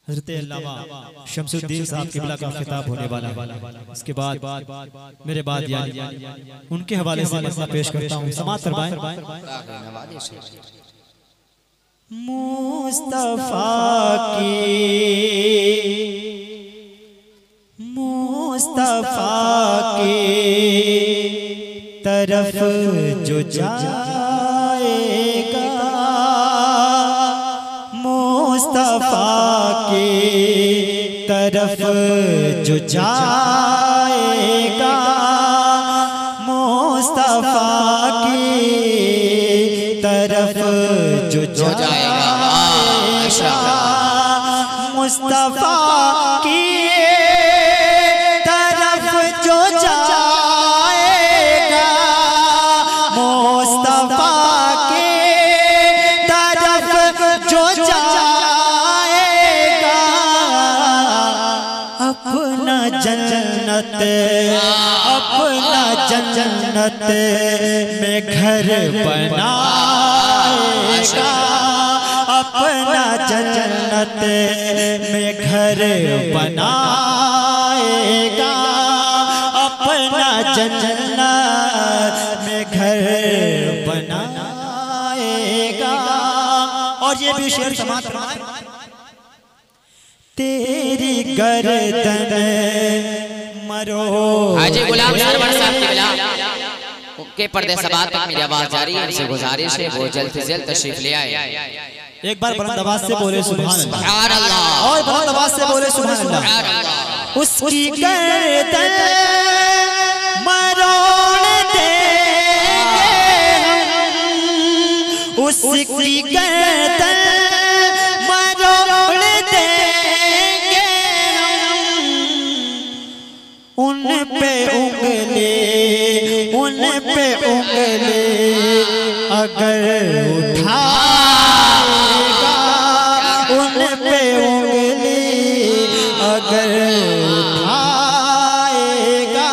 हज़रत अल्लामा शमसुद्दीन साहब क़िबला का खिताब होने वाला है। इसके बाद मेरे बाद यानी उनके हवाले से मसला पेश करता हूँ, समाअत फरमाएं। मुस्तफा की तरफ जो जाएगा, मुस्तफा की तरफ जो जाएगा, मुस्तफा की तरफ जो जाएगा, मुस्तफा की तरफ जो जाएगा, मुस्तफा की तरफ जो जाएगा, अपना जन्नत में घर बनाएगा, अपना जन्नत में घर बनाएगा, अपना जन्नत में घर बनाएगा। और ये भी शेर समाप्त फरमाएं। तेरी गर्दन मरो हाजी गुलाम सरवर साहब के पर्दे सबात तक मेरी आवाज जारी है, इनसे गुजारिश है वो जल्द से जल्द तशरीफ ले आए। एक बार बुलंद आवाज से बोले सुभान अल्लाह, और बुलंद आवाज से बोले सुभान अल्लाह। उसकी गर्दन मरोड़ देंगे हम, उसकी गर्दन मरोड़ देंगे हम, उन पे उंगली अगर उठाएगा, उन पे उंगली अगर उठाएगा।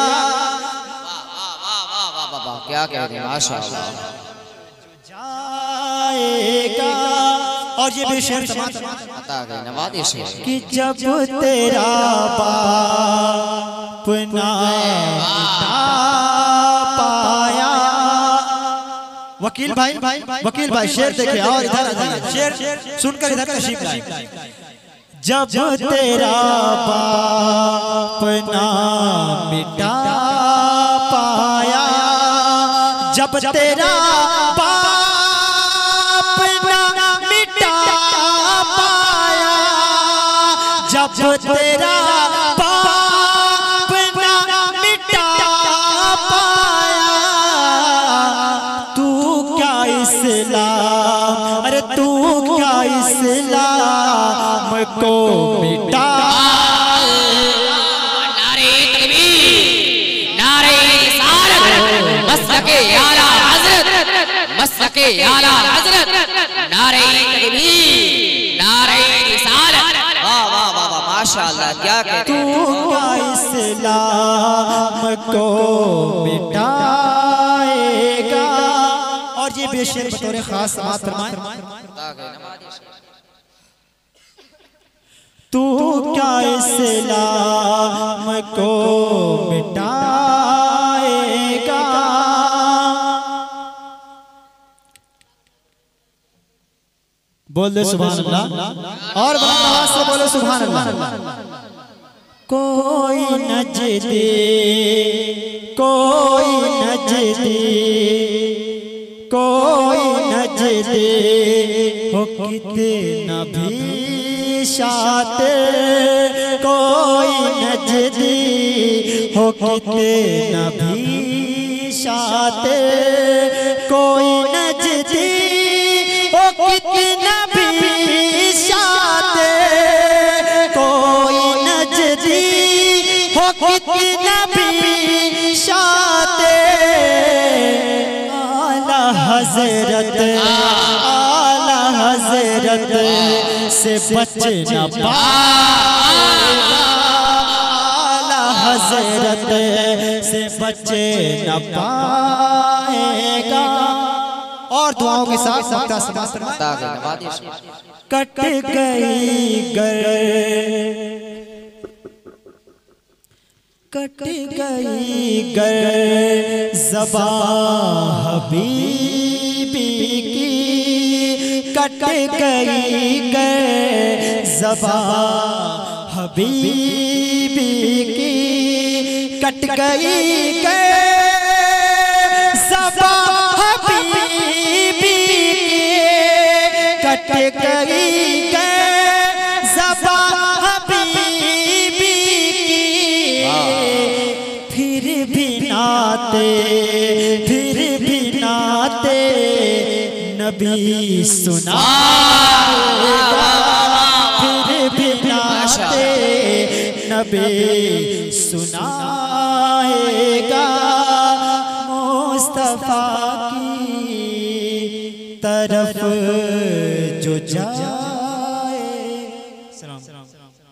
क्या कह रहे हैं, माशाअल्लाह जाएगा। और ये भी शेर नवाज़िश है कि जब तेरा बाप ना पाया। वकील भाई शेर देखे और इधर आ जाइए, शेर सुनकर इधर तशरीफ लाए। जब तेरा बाप ना मिटा पाया, जब तेरा बाप ना मिटा पाया, जब तेरा बाप ना मिटा पाया, तू क्या इस्लाम, अरे तू क्या इस्लाम को मिटा। नारे तकबीर, नारे रिसालत, मसलके आला हज़रत, मसलके आला हज़रत, नारे तकबीर, नारे रिसालत। वाह वाह वाह वाह, माशाअल्लाह। क्या कहते तू क्या इस्लाम को मिटाएगा। और ये बेशेर बतौर खास समाअत फरमाएं। तू क्या इस्लाम को मिटाएगा। बोल दे सुभान अल्लाह, और बुलंद आवाज से बोले सुभान अल्लाह। कोई नजदी, कोई नजदी, कोई नजदी हो कितना भी शातिर, कोई नजदी हो कितना भी शातिर, कोई नजदी हो कितना भी शातिर, कोई नजदी हो कितना भी शातिर। आला हज़रत, आला हज़रत से बच न पाएगा, आला हज़रत से बच न पाएगा। और दुआओं के साथ सबका समाप्त कट गई गर ज़बां हबीबी की, कट गई गर ज़बां हबीबी की, कट गई गर ज़बां हबीबी की, कट गई गर ज़बां हबीबी की, फिर भी नाते नबी सुनाएगा, फिर भी नाते नबी सुनाएगा, मुस्तफा की तरफ जो जाए।